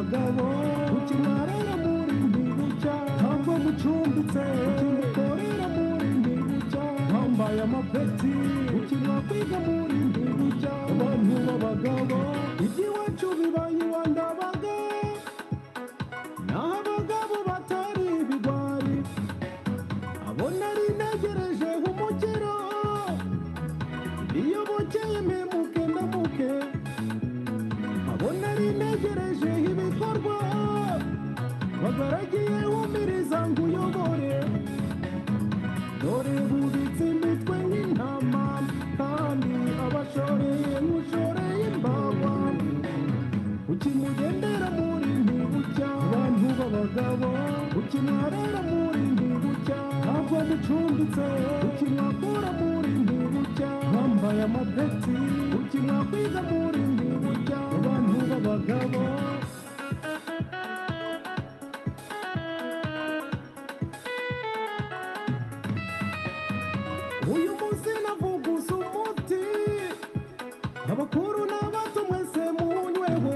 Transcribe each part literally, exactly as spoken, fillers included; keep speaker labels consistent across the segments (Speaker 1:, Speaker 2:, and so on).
Speaker 1: babagabo ukimwarara muri ntibucya ntabwo mucumbitse ukimukorera muri ntibucya wambaye amapeti ukimwakwiga muri ntibucya abantu babagabo iby'iwacu bibaye iwandabaga naho abagabo batari ibigwari abona ari ntegereje umukiro iyo bukeye mpemuke ndamuke abona ari ntegereje ibikorwa bagaragiye wumiriza ngo uyobore dore bubitse imitwe nk'intama kandi abashoreye nk'ushoreye imbawa ukimugendera muri ntibucya abantu b'abagabo ukimwarara muri ntibucya ntabwo mucumbitse ukimwakura muri ntibucya wambaye amapeti ukimwakwiga muri ntibucya abantu b'abagabo uyu munsi navuguza umuti abakuru n'abato mwese munyweho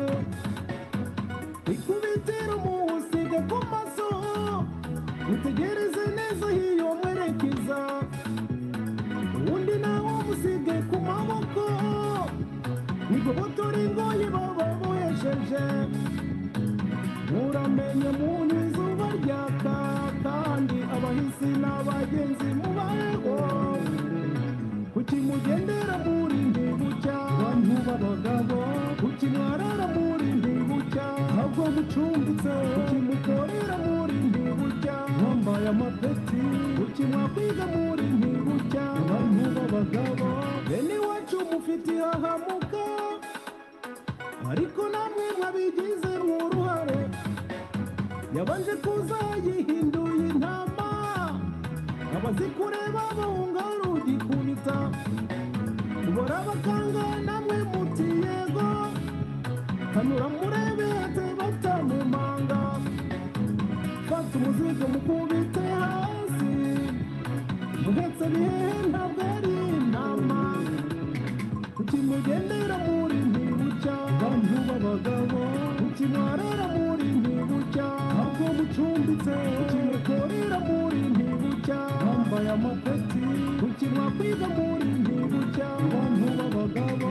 Speaker 1: ikubitiro muwusige ku maso mutegereze neza hiyo mwerekeza uwundi nawo musige ku maboko nigobotora ingoyi baba bohesheje muramenye muntu izuba ryaka kandi abahisi n'abagenzi mubayeho kukimugendera muri ntibucya abantu b'abagabo ukimwarara muri ntibucya ntabwo mucumbitse ukimukorera muri ntibucya wambaye amapeti ukimwakwiga muri ntibucya abantu b'abagabo bene iwacu mufite ihahamuka ariko namwe mwabigize mw'uruhare yabanje kuza yihinduye intama abazikureba bahunga rugikubita ubora bakanga namwe muti yego kanura murebe ate batamumanga fata umuzigo mukubite hasi muhetse bihehe ntabwo ari intama ukimugendera muri ntibucya abantu b'abagabo ukimwarara muri ntibucya ntabwo mucumbitse ukimukorera muri ntibucya wambaye amapeti ukimwakwiga muri ntibucya abantu b'abagabo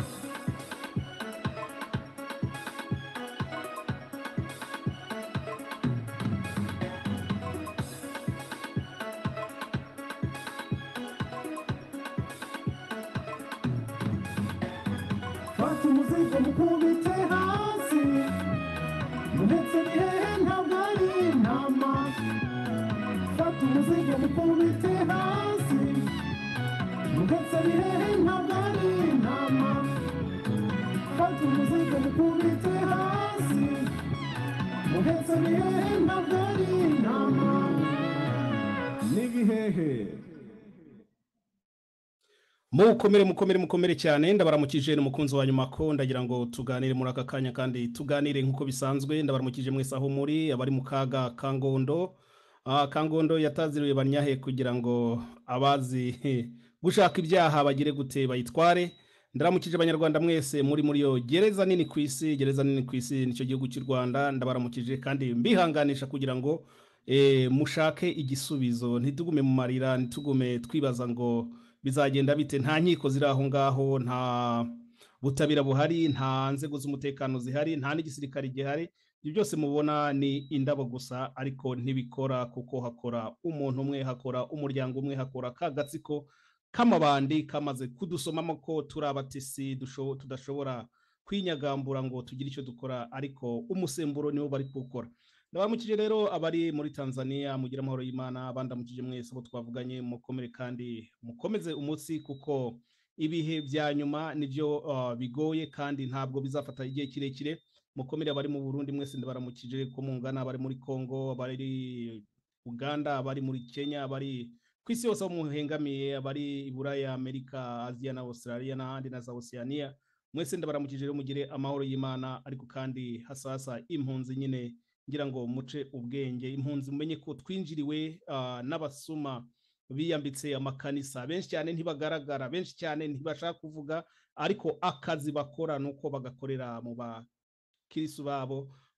Speaker 1: fata umuzigo mukubite hasi muhetse bihehe ntabwo ari intama fata umuzigo mukubite hasi muhetse bihehe ntabwo ari intama fata umuzigo mukubite hasi muhetse bihehe ntabwo ari intama n'ibihehe
Speaker 2: mukomere mukomere mukomere cyane ndabaramukije n'umukunzi wa nyuma ko ndagira ngo tuganire muri aka kanya kandi tuganire nkuko bisanzwe ndabaramukije mwese aho muri abari mu kaga kangondo ah kangondo yataziriwe banyahe kugira ngo abazi gushaka ibyaha bagire gute bayitware ndaramukije abanyarwanda mwese muri muri yo gereza nini kwisi gereza nini kwisi nicyo gihugu cy'u Rwanda ndabaramukije kandi mbihanganisha kugira ngo eh mushake igisubizo ntitugume mu marira ntitugume twibaza ngo bizagenda bite nta nkiko ziri aho ngaho nta butabira buhari nta nzego z'umutekano zihari nta n'igisirikare gihari ibyo byose mubona ni indabo gusa ariko ntibikora kuko hakora umuntu umwe hakora umuryango umwe hakora kagatsiko kamabandi kamaze kudusomamo ko turabatisi tudashobora kwinyagambura ngo tugire icyo dukora ariko umusemburo niwo bari gukora ndabamukije rero abari muri Tanzania mugira amahoro y'Imana abandamukije mwese abo twavuganye mukomere kandi mukomeze umunsi kuko ibihe bya nyuma nivyo uh, bigoye kandi ntabwo bizafata igihe kirekire mukomere abari mu Burundi mwese ndabaramukije ko mungana abari muri Kongo abari Uganda abari muri Kenya abari kwisi yose muhengamiye abari Iburaya Amerika Asia na Australia n'ahandi na za Oceania mwese ndabaramukije rero mugire amahoro y'Imana ariko kandi hasasa impunzi nyine ngira ngo muce ubwenge impunzi mumenye ko twinjiriwe uh, n'abasuma biyambitse amakanisa benshi cyane ntibagaragara benshi cyane ntibashaka kuvuga ariko akazi bakora nuko bagakorera mu bakirisu babo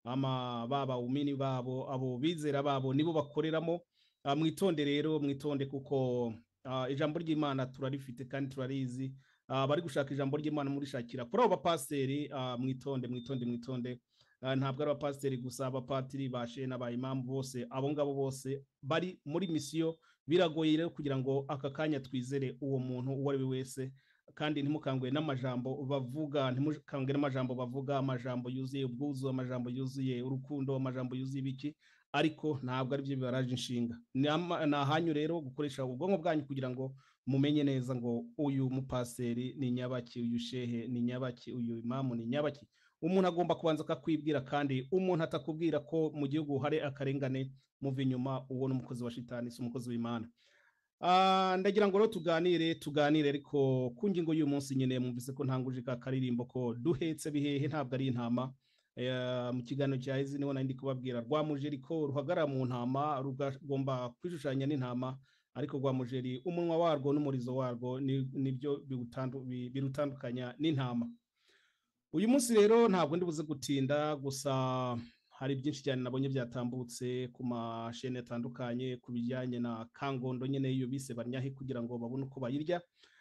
Speaker 2: ama baba umini babo abo bizera babo nibo bakoreramo. Uh, mwitonde rero mwitonde kuko uh, ijambo ry'Imana turarifite kandi turarizi. Uh, bari gushaka ijambo ry'Imana muri shakira kuri abo bapasteri. Uh, mwitonde mwitonde mwitonde uh, ntabwo ari abapasteri gusa, abapatiri bashe n'abayimambu bose, abo ngabo bose bari muri misiyo. Biragoye rero kugira ngo aka kanya twizere uwo muntu uwo ari we wese, kandi ntimukangwe n'amajambo bavuga, ntimukangwe n'amajambo bavuga, amajambo yuzuye ubwuzu, amajambo yuzuye urukundo, amajambo yuzuye ibiki, ariko ntabwo ari byo bibaraje inshinga. Nahanyu rero gukoresha ubwonko bwanyu kugira ngo mumenye neza ngo uyu mupaseri ni nyabaki, uyu shehe ni nyabaki, uyu imamu ni nyabaki. Umuntu agomba kubanza akakwibwira, kandi umuntu atakubwira ko mu gihugu hari akarengane muva inyuma, uwo n'umukozi wa shitani, si umukozi w'Imana. Uh, ndagira ngo rero tuganire tuganire ariko ku ngingo y'uyu munsi nyene mumvise ko ntanguje ka karirimbo ko duhetse bihehe ntabwo ari intama. Uh, mu kiganiro cya izi niho nandi kubabwira rwamujeri ko ruhagara mu ntama rugomba kwishushanya n'intama, ariko rwamujeri umunwa warwo n'umurizo warwo nibyo birutandukanya n'intama. Uyu munsi rero ntabwo ndi buze gutinda, gusa hari byinshi cyane nabonye byatambutse ku mashene atandukanye ku bijyanye na kangondo nyene iyo bise barnyahe kugira ngo babone uko bayirya.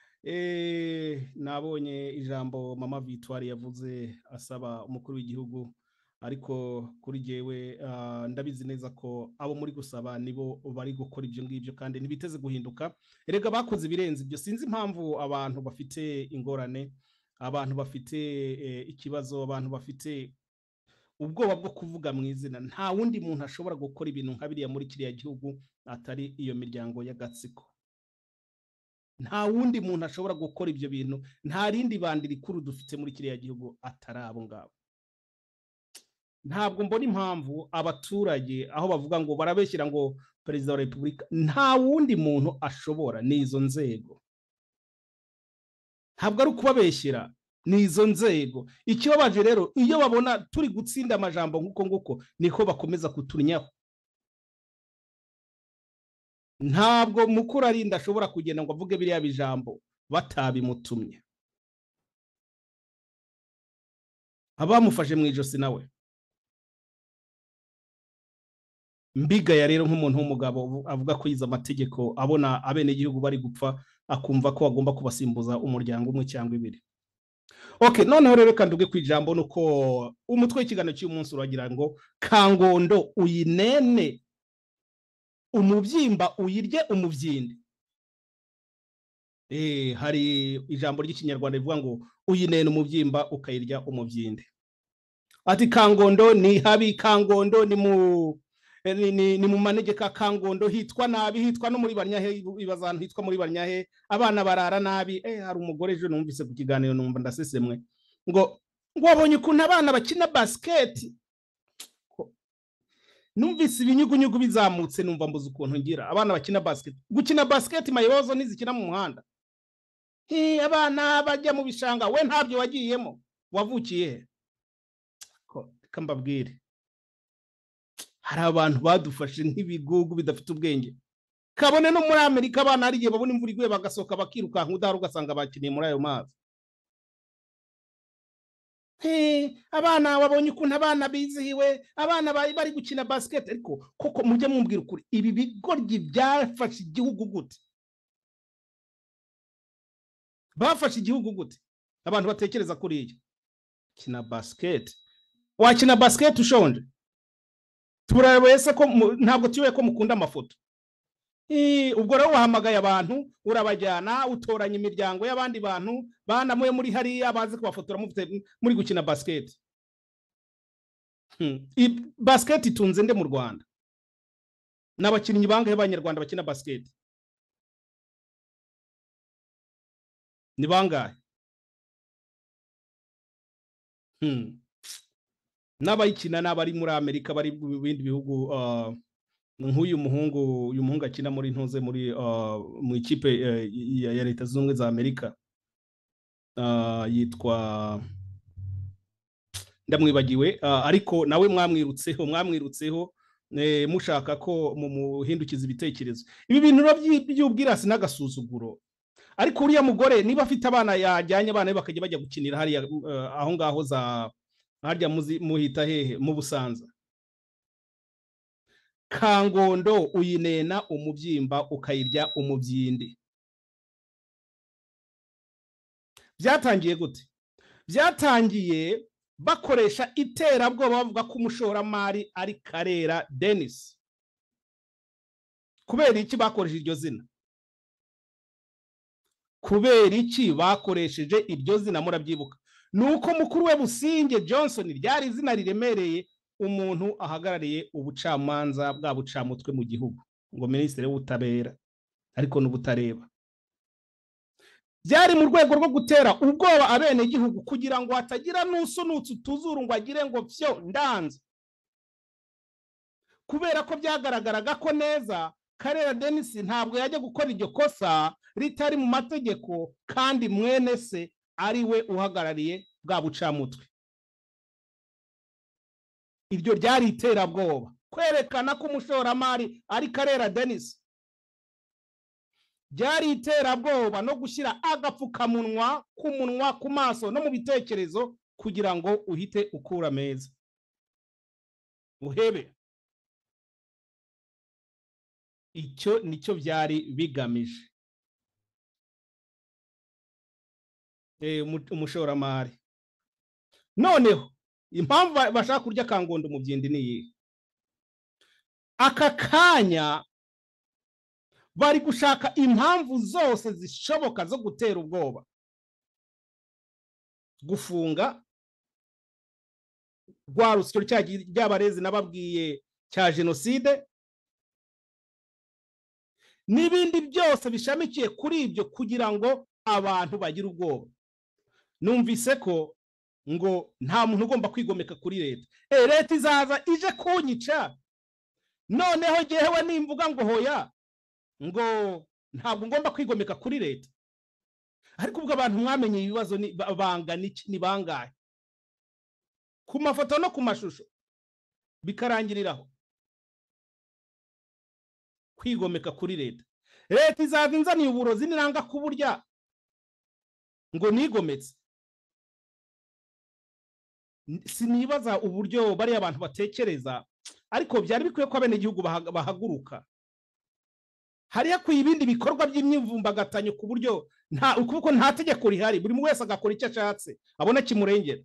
Speaker 2: Eh, nabonye ijambo mama Victoire yavuze asaba umukuru w'igihugu, ariko kuri jewe uh, ndabizi neza ko abo muri gusaba nibo bari gukora ibyo ngibyo kandi ntibiteze guhinduka. Erega bakoze ibirenze ibyo. Sinzi impamvu abantu bafite ingorane, abantu bafite eh, ikibazo, abantu bafite ubwoba bwo kuvuga mu izina. Nta wundi muntu ashobora gukora ibintu nka biriya muri kiriya gihugu atari iyo miryango y'agatsiko. Nta wundi muntu ashobora gukora ibyo bintu, nta rindi bandi rikuru dufite muri kiriya gihugu atari abo ngabo. Ntabwo mbona impamvu abaturage aho bavuga ngo barabeshyira ngo perezida wa repubulika, nta wundi muntu ashobora, n'izo nzego. Ntabwo ari ukubabeshyira, n'izo nzego. Ikibabaje rero iyo babona turi gutsinda amajambo nguko nguko niko bakomeza kutunyaho. Ntabwo mukuru ari ndashobora kugenda ngo avuge biriya bijambo batabimutumye. Abamufashe mu ijosi nawe mbiga ya rero nk'umuntu w'umugabo avuga ko yize amategeko, abona abene igihugu bari gupfa, akumva ko agomba kubasimbuza umuryango umwe cyangwa ibiri. Okay, noneho rero kanduge kwijambo nuko umutwe w'ikiganiro cy'uyu munsi uragira ngo kangondo uyinene umubyimba uyirye umuvyinde. Eh, hari ijambo ry'ikinyarwanda rivuga ngo uyinene umubyimba ukayirya umuvyinde. Ati kangondo ni habi, kangondo ni mu ni, ni, ni mu manegeka, kangondo hitwa nabi, hitwa no muri barnyahe, ibazantu hitwa muri barnyahe, abana barara nabi. Eh, hari umugore ejo numvise ku kiganiro numva ndasesemwe ngo ngo abonye ukuntu abana bakina basket. Numvise ibinyugunyugu bizamutse numva mbuze ukuntu ngira abana bakina basket. Gukina basket mayibozo nizikina mu muhanda. Hi, abana bajya mu bishanga, we ntabyo wagiyemo, wavukiye he? Ko kambabwire, hari abantu badufashe nk'ibigugu bidafite ubwenge. Kabone no muri Amerika abana hariye babona imvura iguye bagasoka bakiruka nk'udahari ugasanga bakiniye muri ayo mazi. Hey, abana wabonye ukuntu abana bizihiwe, abana bari bari gukina basket. Ariko koko mujye mumbwira ukuri, ibi bigoryi byafashe igihugu gute? Bafashe igihugu gute? Abantu batekereza kuri iki kina basket. Wakina basket ushonje? Turabese ko ntabwo tiwe ko mukunda amafoto. Eh, ubwo rero wahamagaye abantu urabajyana utoranya imiryango y'abandi bantu bana muye muri hariya bazi kubafotora mufite muri gukina basket. Hmm. I basket itunze nde mu Rwanda? N'abakinnyi bangahe b'Abanyarwanda bakina basket? Ni bangahe? Hmm. N'abayikina n'abari muri Amerika, bari mu bindi bihugu. uh, Nguyu muhungu uyu muhungu akina muri ntuze muri uh, mu ikipe uh, ya, ya Leta Zunze za Amerika, uh, yitwa ndamwibagiwe, uh, ariko nawe mwamwirutseho mwamwirutseho eh, mushaka ko mu muhindukiza ibitekerezo. Ibi bintu by'ubwirasi n'agasuzuguro. Ariko uriya mugore niba afite abana yajyanye abana bakajya bajya gukinira hari uh, aho ngaho za harya muhita hehe mu Busanza. Kangondo Uyinena umubyimba Ukayirya umubyindi. Byatangiye gute? Byatangiye bakoresha iterabwoba bavuga ko umushoramari ari Karera Denis. Kubera iki bakoresheje iryo zina? Kubera iki bakoresheje iryo zina murabyibuka? Nuko mukuru we Businge Johnson ryari izina riremereye umuntu ahagarariye ubucamanza bwa bucamutwe mu gihugu, ngo minisitiri w'ubutabera ariko n'ubutareba. Byari mu rwego rwo gutera ubwoba abene gihugu kugira ngo hatagira nusunutse tuzuru ngo agire ngo vyo ndanze. Kubera ko byagaragaraga ko neza Karera Denis ntabwo yajya gukora iryo kosa ritari mu mategeko kandi mwene se ari we uhagarariye bwa bucamutwe. Iryo ryari iterabwoba kwerekana ko umushoramari ari Karera Denis. Byari iterabwoba no gushyira agapfukamunwa ku munwa ku maso no mu bitekerezo kugira ngo uhite ukura meza uhebe. Icyo nicyo byari bigamije. Eh umushoramari. Noneho impamvu bashaka kurya Kangondo umubyindi ni iyi. Aka kanya bari gushaka impamvu zose zishoboka zo gutera ubwoba, gufunga rwa rusyo ry'abarezi nababwiye cya jenoside n'ibindi byose bishamikiye kuri ibyo kugira ngo abantu bagire ubwoba. Numvise ko ngo nta muntu ugomba kwigomeka kuri leta. Eh leta izaza ije kunyica, noneho jewe nimvuga ngo hoya ngo ntabwo ngomba kwigomeka kuri leta. Ariko ubwo abantu mwamenye ibibazo ni banga ni bangahe ku mafoto no ku mashusho bikarangiriraho kwigomeka kuri leta. Leta izaza inzaniye uburozi niranga kuburya ngo nigometse. Sinibaza uburyo bari abantu batekereza, ariko byari bikwiye ko abene gihugu bahaguruka. Hari yakwiye ibindi bikorwa by'imyivumbagatanyo ku buryo nta ukuko nta tegeko rihari, buri wese agakora icyo ashatse abona kimurengera.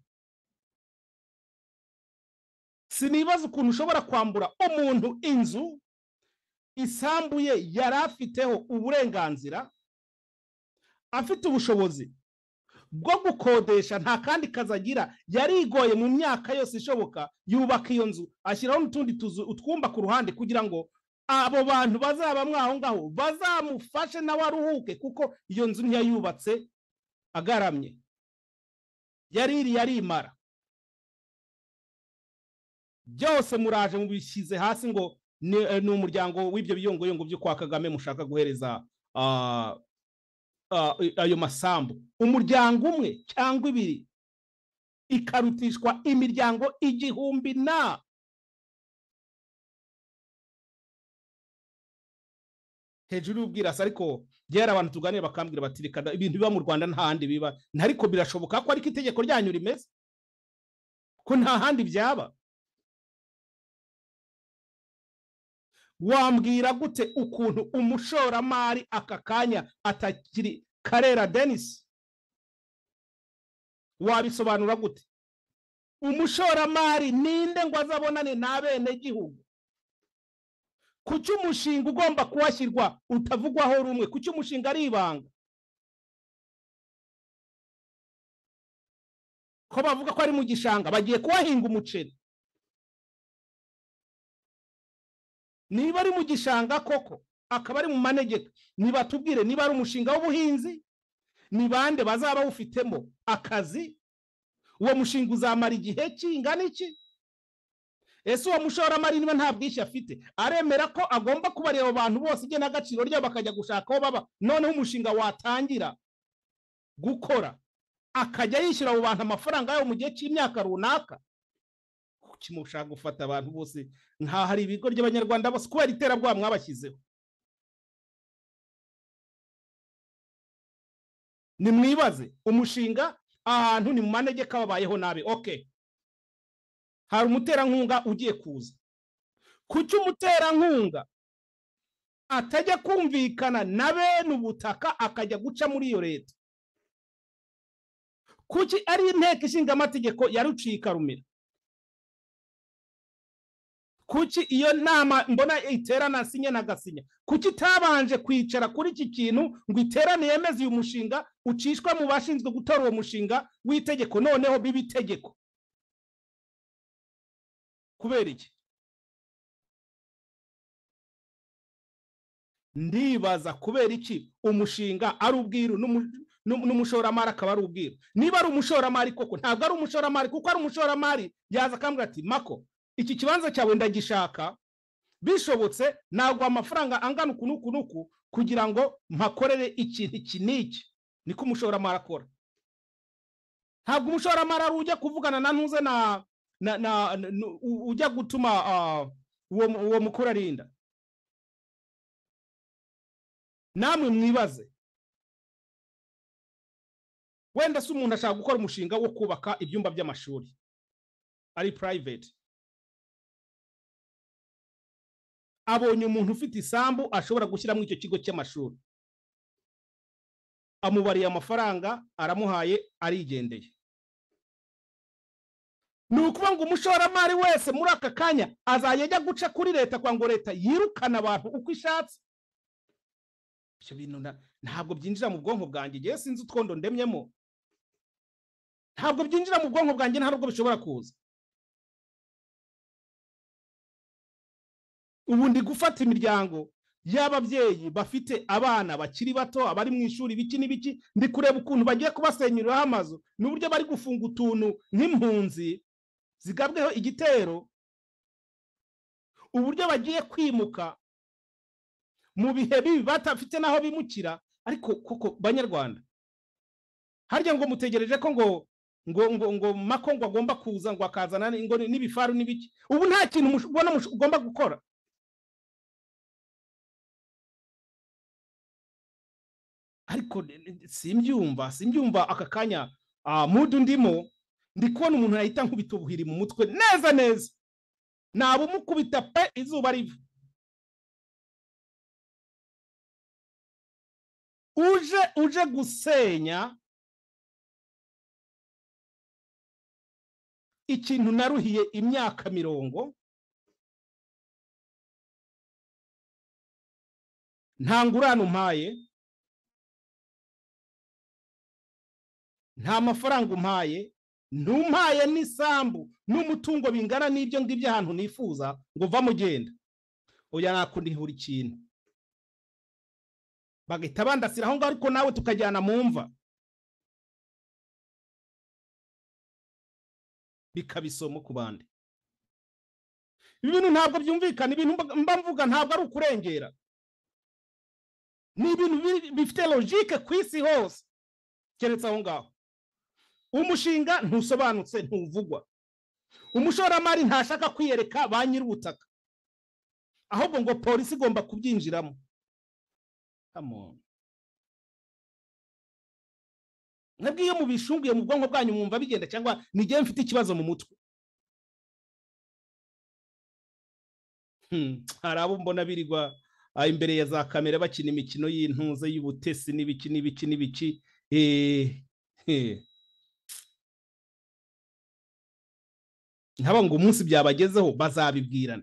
Speaker 2: Sinibaza ukuntu ushobora kwambura umuntu inzu isambuye yarafiteho uburenganzira, afite ubushobozi bwo gukodesha nta kandi kazagira, yarigoye mu myaka yose ishoboka yubaka iyo nzu ashyiraho n'utundi tuzu utwumba ku ruhande kugira ngo abo bantu bazaba mwaho ngaho bazamufashe nawe aruhuke, kuko iyo nzu ntiyayubatse agaramye, yariri yarimara. Byose muraje mubishyize hasi ngo ni umuryango w'ibyo biyongoyongo byo kwa Kagame mushaka guhereza uh, uh, ayo masambu. Umuryango umwe cyangwa ibiri ikarutishwa imiryango igihumbi na hejuru y'ubwirasi. Ariko byera abantu tuganira bakambwira bati reka ibintu biba mu Rwanda nta handi biba, ariko birashoboka ko ariko itegeko ryanyu rimeze ko nta handi byaba. Wambwira gute ukuntu umushoramari aka kanya atakiri Karera Denis? Wabisobanura gute? Umushoramari ninde ngo azabonane n'abene gihugu? Kuki umushinga ugomba kuwashyirwa utavugwaho rumwe? Kuki umushinga ari ibanga? Ko bavuga ko ari mu gishanga bagiye kuwahinga umuceri. Niba ari mu gishanga koko akaba ari mu manegeka, niba tubwire niba ari umushinga w'ubuhinzi, ni bande bazaba ufitemo akazi? Uwo mushinga uzamara igihe kingana iki? Ese uwo mushoramari niba nta bwishyu afite aremera ko agomba kubareba abantu bose igena agaciro ryabo bakajya gushaka aho baba, noneho umushinga watangira gukora akajya yishyura abo bantu amafaranga yabo mu gihe cy'imyaka runaka? Kimushaka gufata abantu bose nka hari ibigo by'abanyarwanda bose kubera iterabwoba mwabashyizeho. Ni mwibaze umushinga ahantu ni mu manegeka babayeho nabi. Okay, hari umuterankunga ugiye kuza. Kuki umuterankunga atajya kumvikana na bene ubutaka akajya guca muri iyo leta? Kuki ari inteko ishinga amategeko yarucika rumira? Kuki iyo nama mbona iterana sinye na gasinya? Kuki tabanje kwicara kuri iki kintu ngo iterane yemeze uyu mushinga ucishwa mu bashinzwe gutora uwo mushinga w'itegeko, noneho bibi itegeko? Kubera iki? Ndibaza kubera iki umushinga ari ubwiru n'umushoramari akaba ari ubwiru. Niba ari umushoramari koko, ntabwo ari umushoramari, kuko ari umushoramari yaza akambwira ati Mako, iki kibanza cyawe ndagishaka, bishobotse nagwa amafaranga angana uku nuku nuku kugira ngo mpakorere ikintu iki n'iki. Niko umushoramari akora. Ntabwo umushoramari ari ujya kuvugana na ntuze na na na ujya gutuma uwo uwo mukuru arinda. Namwe mwibaze, wenda se umuntu ashaka gukora umushinga wo kubaka ibyumba by'amashuri ari private, abonye umuntu ufite isambu ashobora gushyiramo icyo kigo cy'amashuri, amubariye amafaranga, aramuhaye, arigendeye. Ni ukuvuga ngo umushoramari wese muri aka kanya azajya guca kuri leta kwa ngo leta yirukana abantu uko ishatse. Ibyo bintu ntabwo byinjira mu bwonko bwanjye, ngiye sinzi utwondo ndemyemo, ntabwo byinjira mu bwonko bwanjye, nta nubwo bishobora kuza. Ubu ndi gufata imiryango y'ababyeyi bafite abana bakiri bato, abari mu ishuri biki n'ibiki, ndi kureba ukuntu bagiye kubasenyuriraho amazu, n'uburyo bari gufunga utuntu nk'impunzi zigabweho igitero, uburyo bagiye kwimuka mu bihe bibi batafite naho bimukira. Ariko koko banyarwanda, harya ngo mutegereje ko ngo ngo ngo ngo Mako ngo agomba kuza ngo akazana ngo n'ibifaru n'ibiki? Ubu nta kintu ubona ugomba gukora. Ariko simbyumva simbyumva aka kanya mudu ndimo, ndi kubona umuntu yahita nkubita ubuhiri mu mutwe neza neza, nabo mukubita pe izuba riva. uje uje gusenya ikintu naruhiye imyaka mirongo, nta ngurane umpaye, nta mafaranga umpaye, ntumpaye n'isambu n'umutungo bingana n'ibyo ngibyo ahantu nifuza ngo va mugenda. Oya nakundihura ikintu bagahita bandasira aho ngaho, ariko nawe tukajyana mu mva bikabisomo ku bandi. Ibintu ntabwo byumvikana, ibintu mba mvuga ntabwo ari ukurengera, ni ibintu bifite logique ku isi hose keretse aho ngaho. Umushinga ntusobanutse ntuvugwa, umushoramari ntashaka kwiyereka ba nyir'ubutaka, ahubwo ngo polisi igomba kubyinjiramo. Nabwo iyo mubishunguye mu bwonko bwanyu mwumva bigenda, cyangwa nigiye mfite ikibazo mu mutwe. Hari abo mbona birirwa imbere ya za kamera bakina imikino y'intuze y'ubutesi n'ibiki n'ibiki n'ibiki. Nkaba ngo umunsi byabagezeho bazabibwirana.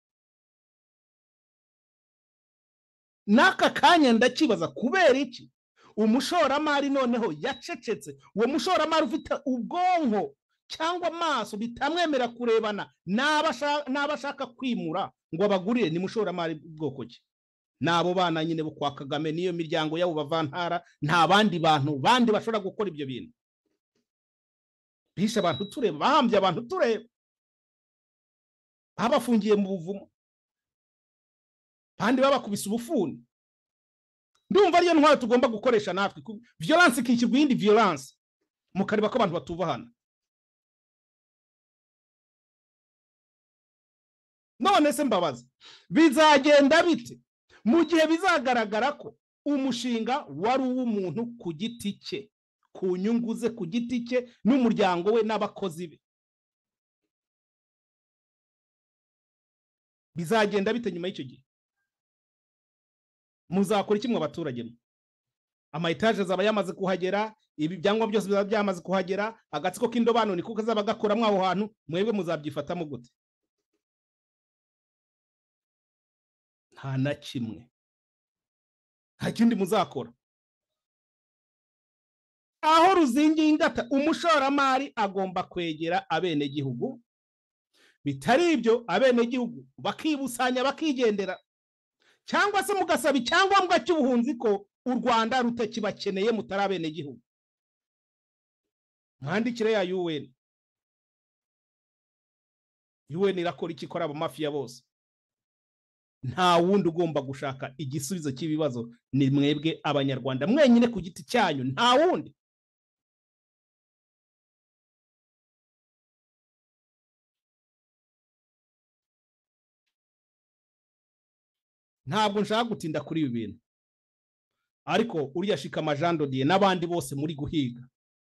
Speaker 2: Naka kanya ndakibaza kubera iki umushoramari noneho yacecetse. Uwo mushoramari ufite ubwonko cyangwa amaso bitamwemera kurebana n'abashaka kwimura ngo abagurire, ni mushoramari bwoko ki? Nabo bana nyine bo kwa Kagame, niyo miryango yabo bavantara, nta bandi bantu bandi bashobora gukora ibyo bintu. Bisha abantu tureba, bahambye abantu tureba, babafungiye mu buvumo, bandi babakubise ubufuni. Ndumva ariyo ntwaro tugomba gukoresha natwe, violence ikikirwa iyindi violence, mukareba ko abantu batubahana. None se mbabaza, bizagenda bite mu gihe bizagaragara ko umushinga wari uw'umuntu ku giti cye, ku nyungu ze ku giti cye n'umuryango we n'abakozi be? bizagenda bite nyuma y'icyo gihe? Muzakora iki mwe abaturage mwe? Ama etaje zaba yamaze kuhagera, ibi byangwa byose bizaba byamaze kuhagera, agatsiko k'indobano ni kuko zaba gakora mwaho hantu, mwebwe muzabyifatamo gute? Nta na kimwe, nta kindi muzakora. Aho ruzingiye ingata, umushoramari agomba kwegera abenegihugu, bitari ibyo abenegihugu bakibusanya bakigendera, cyangwa se mugasaba icyangombwa cy'ubuhunzi ko u Rwanda rutakibakeneye mutari abenegihugu. Mwandikire ya U N. U N irakora iki kora abamafiya bose? Nta wundi ugomba gushaka igisubizo cy'ibibazo ni mwebwe abanyarwanda mwenyine ku giti cyanyu, nta wundi. Ntabwo nshaka gutinda kuri ibi bintu, ariko uriya Shikama Jean de Dieu n'abandi bose muri guhiga,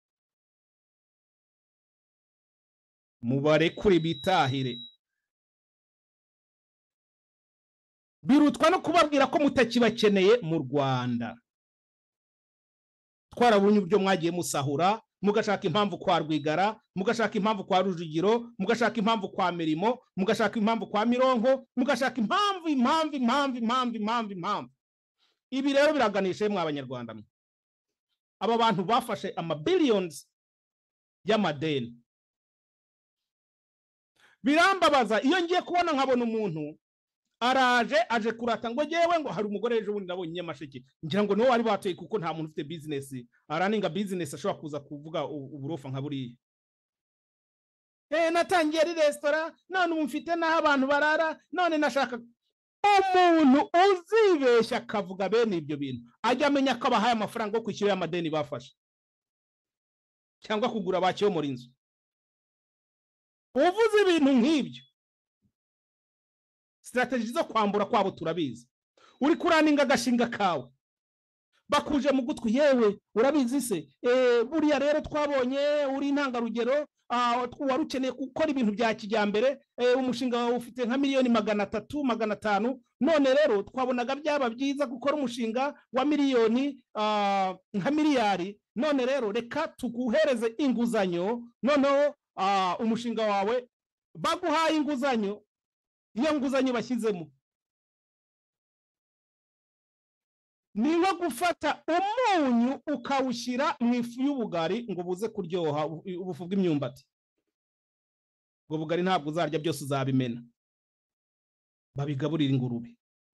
Speaker 2: mubarekure bitahire. Birutwa no kubabwira ko mutakibakeneye mu Rwanda. Twarabunye uburyo mwagiye musahura, mugashaka impamvu kwa Rwigara, mugashaka impamvu kwa Rujugiro, mugashaka impamvu kwa Mirimo, mugashaka impamvu kwa Mironko, mugashaka impamvu impamvu impamvu impamvu impamvu impamvu. Ibi rero biraganisha mwe abanyarwanda mwe. Aba bantu bafashe ama billions y'amadeni. Birambabaza iyo ngiye kubona nkabona umuntu araje aje kurata ngo jewe ngo hari umugore ejo bundi nabonye Nyamasheke, ngira ngo no wari bateye kuko nta muntu ufite business araninga business ashobora kuza kuvuga uburofa nka buriya. Eh natangiye ari restaurant none ubu mfite naho abantu barara, none nashaka umuntu uzibeshya akavuga bene ibyo bintu ajya amenya ko abahaye amafaranga yo kwishyura amadeni bafashe cyangwa kugura bakiyo muri inzu. Uvuze ibintu nk'ibyo, strategy zo kwambura kwabo turabizi. Uri kuraninga agashinga kawe bakuje mu gutwi, yewe urabizi se eh buriya rero twabonye uri intangarugero, warukeneye gukora ibintu bya kijyambere, umushinga wawe ufite nka miliyoni magana atatu magana atanu, none rero twabonaga byaba byiza gukora umushinga wa miliyoni nka miliyari, none rero reka tuguhereze inguzanyo, none umushinga wawe baguhaye inguzanyo, iyo nguzanyo bashyizemo ni nko gufata umunyu ukawushyira mu ifu y'ubugari ngo buze kuryoha ubufu bw'imyumbati. Ubwo bugari ntabwo uzarya byose, uzabimena. Babigaburira ingurube.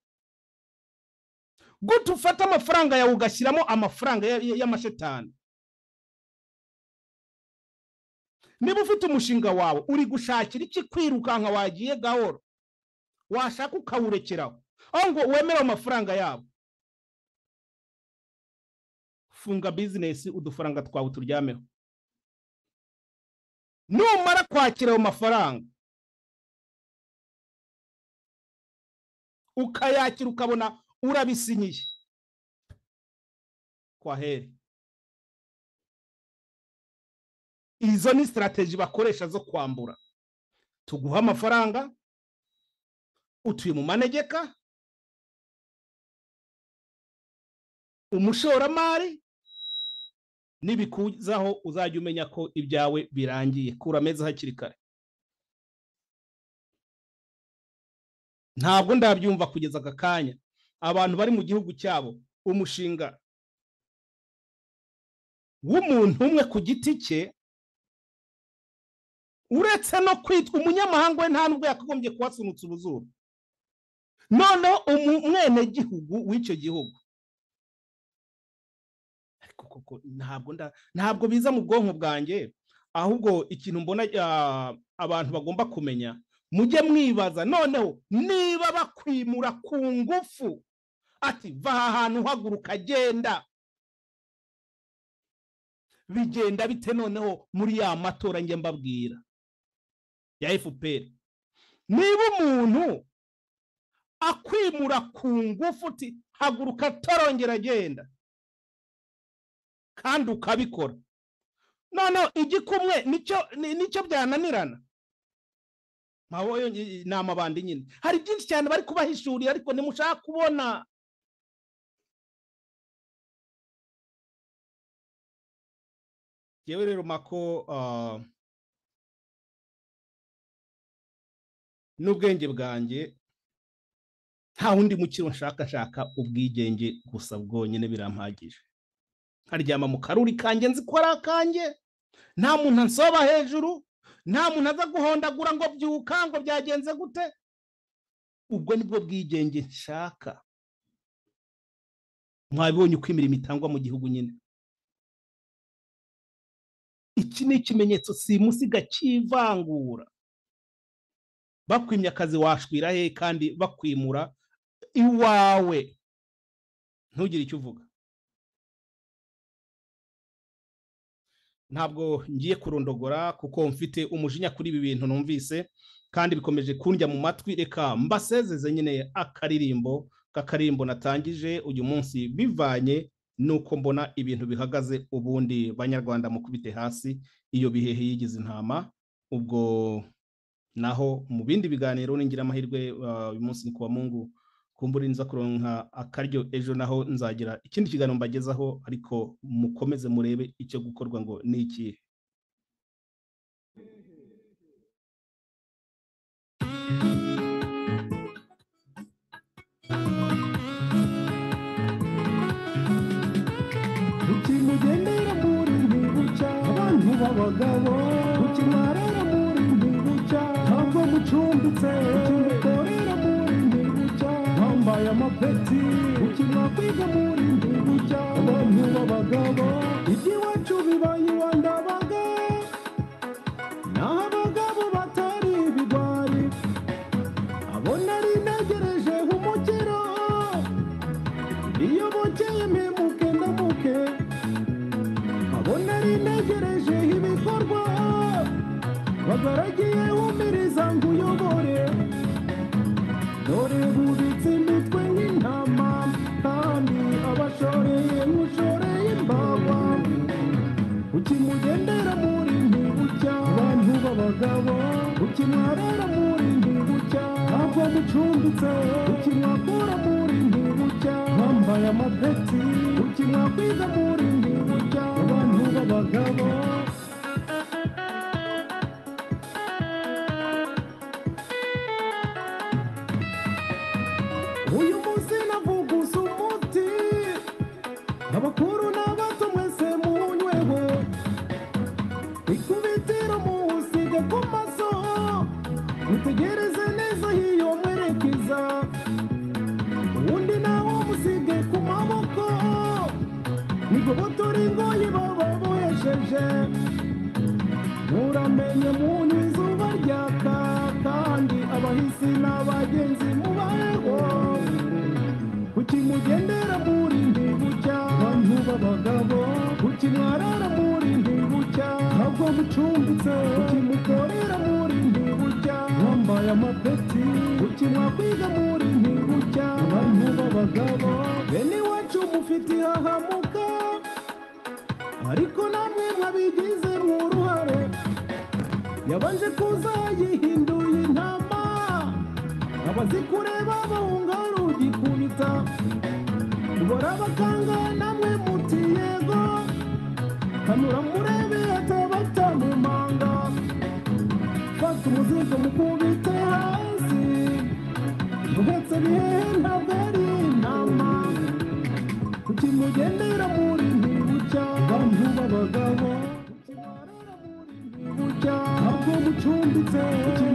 Speaker 2: Gute ufata amafaranga yawe ugashyiramo amafaranga y'amashetani? Niba ufite umushinga wawe uri gushakira iki kwirukanka wagiye gahoro, washaka ukawurekeraho aho ngo wemere amafaranga yabo. Funga business udufaranga twawe turyameho. Numara kwakira ayo mafaranga ukayakira ukabona urabisinyiye, kwa heri. Izo ni strategy bakoresha zo kwambura. Tuguha amafaranga, utuye mu manegeka, umushoramari, nibikuzaho uzajya umenya ko ibyawe birangiye. Kura meza hakiri kare. Ntabwo ndabyumva kugeza aka kanya abantu bari mu gihugu cyabo umushinga w'umuntu umwe ku giti cye, uretse no kwitwa umunyamahanga we nta nubwo yakagombye kuhasunutsa ubuzuru, none umwene gihugu w'icyo gihugu. Ariko koko ntabwo nda ntabwo biza mu bwonko bwanjye, ahubwo ikintu mbona abantu bagomba kumenya, mujye mwibaza noneho niba bakwimura ku ngufu, ati va ahantu haguruka genda, bigenda bite noneho muri ya matora nge mbabwira ya F P R? Niba umuntu akwimura ku ngufu uti haguruka torongera genda kandi ukabikora, noneho igikumwe nicyo nicyo byananirana. maboyo ni amabandi nyine hari byinshi cyane bari kubahishurira ariko ntimushaka kubona. Yewe rero mako uh, n'ubwenge bwanjye nta wundi mukiro nshaka nshaka ubwigenge gusa bwonyine birampagije. Nkaryama mu karuri kanjye nzi ko ari akanjye, nta muntu ansoba hejuru, nta muntu aza guhondagura ngo byuka ngo byagenze gute. Ubwo nibwo bwigenge nshaka. Mwabibonye uko imirimo itangwa mu gihugu nyine. Iki ni ikimenyetso simusiga cy'ivangura. Bakwimya akazi washwira he kandi bakwimura iwawe ntugire icyo uvuga. Ntabwo ngiye kurondogora kuko mfite umujinya kuri ibi bintu numvise kandi bikomeje kundya mu matwi. Reka mbasezeze nyine akaririmbo kakarimbo natangije uyu munsi bivanye nuko mbona ibintu bihagaze. Ubundi banyarwanda mukubite hasi iyo bihehe yigize intama. Ubwo naho mu bindi biganiro ningira amahirwe uyu munsi ni kuwa Mungu kumbura inza kuronka akaryo ejo naho nzagira ikindi kiganiro mbagezaho, ariko mukomeze murebe icyo gukorwa ngo ni iki.
Speaker 1: Ukimugendera muri ntibuca abantu b'abagabo, ukimwarera muri ntibuca ntabwo mucumbitse, ukimukorera muri ntibuca wambaye amapeti, ukimwakwiga muri ntibuca abantu b'abagabo. Iby'iwacu bibaye iwandabaga naho abagabo batari ibigwari, abo nari ntegereje umukiro iyo bukeye mpemuke ndamuke, abo nari ntegereje ibikorwa bagaragiye umiriza ngo uyobore. Dore bubitse imitwe nk'intama kandi abashoreye nk'ushoreye imbaba. Ukimugendera muri ntibucya abantu b'abagabo, ukimwarara muri ntibucya ntabwo mucumbitse, ukimwakura muri ntibucya wambaye amapeti, ukimwakwiza muri ntibucya abantu b'abagabo. Uyu munsi navugusa umuti, abakuru n'abato mwese munyweho, ikubitiro muwusige ku maso, mutegereze neza hiyo mwerekeza, uwundi nawo musige ku maboko, nigobotora ingoyi baba bohesheje. Muramenye muntu izuba ryaka kandi abahisi n'abagenzi mubayeho. Ukimugendera muri ntibucya abantu b'abagabo, ukimwarara muri ntibucya ntabwo mucumbitse, ukimukorera muri ntibucya wambaye amapeti, ukimwakwiga muri ntibucya abantu b'abagabo. Bene iwacu mufite ihahamuka ariko namwe mwabigize uruhare, yabanje kuza yihinduye intama, abazikureba bahunga rugikubita, ubora bakanga namwe muti yego, kanura murebe atabata mu manga. Fata umuzigo mukubite hasi, muhetse bihehe ntabwo ari intama. Ukimugendera muri ntibucya abantu b'abagabo, ukimwarara muri ntibucya ntabwo mucumbitse.